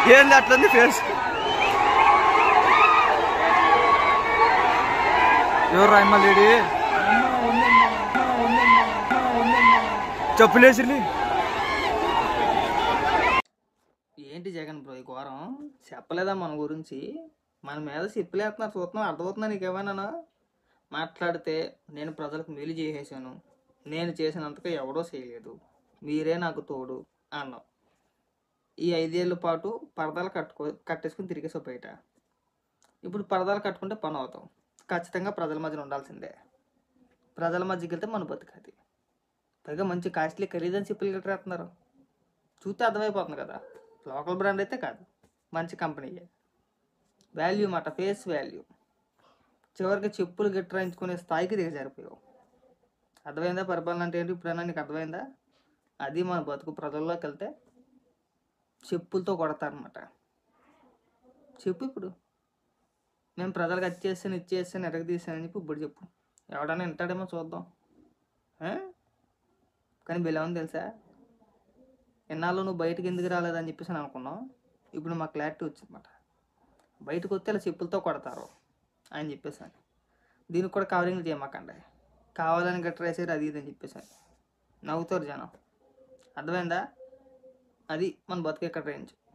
ఏంది అట్లుంది ఫేస్? ఎవరు రాయమ్మ లేడీ? చెప్పులేసి ఏంటి జగన్ బ్రో ఈ ఘోరం? చెప్పలేదా మన గురించి? మన మీద చెప్పలేస్తున్నారు, చూస్తున్నాం, అర్థమవుతున్నా నీకేమైనా? మాట్లాడితే నేను ప్రజలకు మేలు చేసేసాను, నేను చేసినంతగా ఎవడో చేయలేదు, మీరే నాకు తోడు అన్నాం. ఈ 5 ఏళ్ళ పాటు పరదాలు కట్టేసుకుని తిరిగేసావు బయట. ఇప్పుడు పరదాలు కట్టుకుంటే పని అవుతాం. ఖచ్చితంగా ప్రజల మధ్యన ఉండాల్సిందే. ప్రజల మధ్యకి వెళ్తే మన బతుకది. పైగా మంచి కాస్ట్లీ ఖరీదని చెప్పులు కట్టేస్తున్నారు. చూస్తే అర్థమైపోతుంది కదా, లోకల్ బ్రాండ్ అయితే కాదు, మంచి కంపెనీయే. వాల్యూ మాట, ఫేస్ వాల్యూ. చివరికి చెప్పులు గిట్టరాయించుకునే స్థాయికి దిగజారిపోయావు. అర్థమైందా పరిపాలన అంటే ఏంటి? ఇప్పుడైనా నీకు అర్థమైందా? అది మన బతుకు. ప్రజల్లోకి వెళ్తే చెప్పులతో కొడతారనమాట. చెప్పు ఇప్పుడు, నేను ప్రజలకు అది చేస్తాను, ఇది చేస్తాను, ఎరగ తీసానని చెప్పి ఇప్పుడు చెప్పు. ఎవడన్నా వింటాడేమో చూద్దాం. కానీ బిలవని తెలుసా, ఎన్నాళ్ళు నువ్వు బయటకు ఎందుకు రాలేదని చెప్పేసి అని అనుకున్నావు. ఇప్పుడు మాకు క్లారిటీ వచ్చిందన్నమాట. బయటకు వస్తే ఇలా చెప్పులతో కొడతారు అని చెప్పేసాను. దీనికి కూడా కవరింగ్ చేయమాకండి, కావాలని గట్రా వేసారు అది ఇది అని చెప్పేసాను. నవ్వుతారు జనం. అర్థమైందా? అది మన బతుకు ఎక్కడ రేంజ్.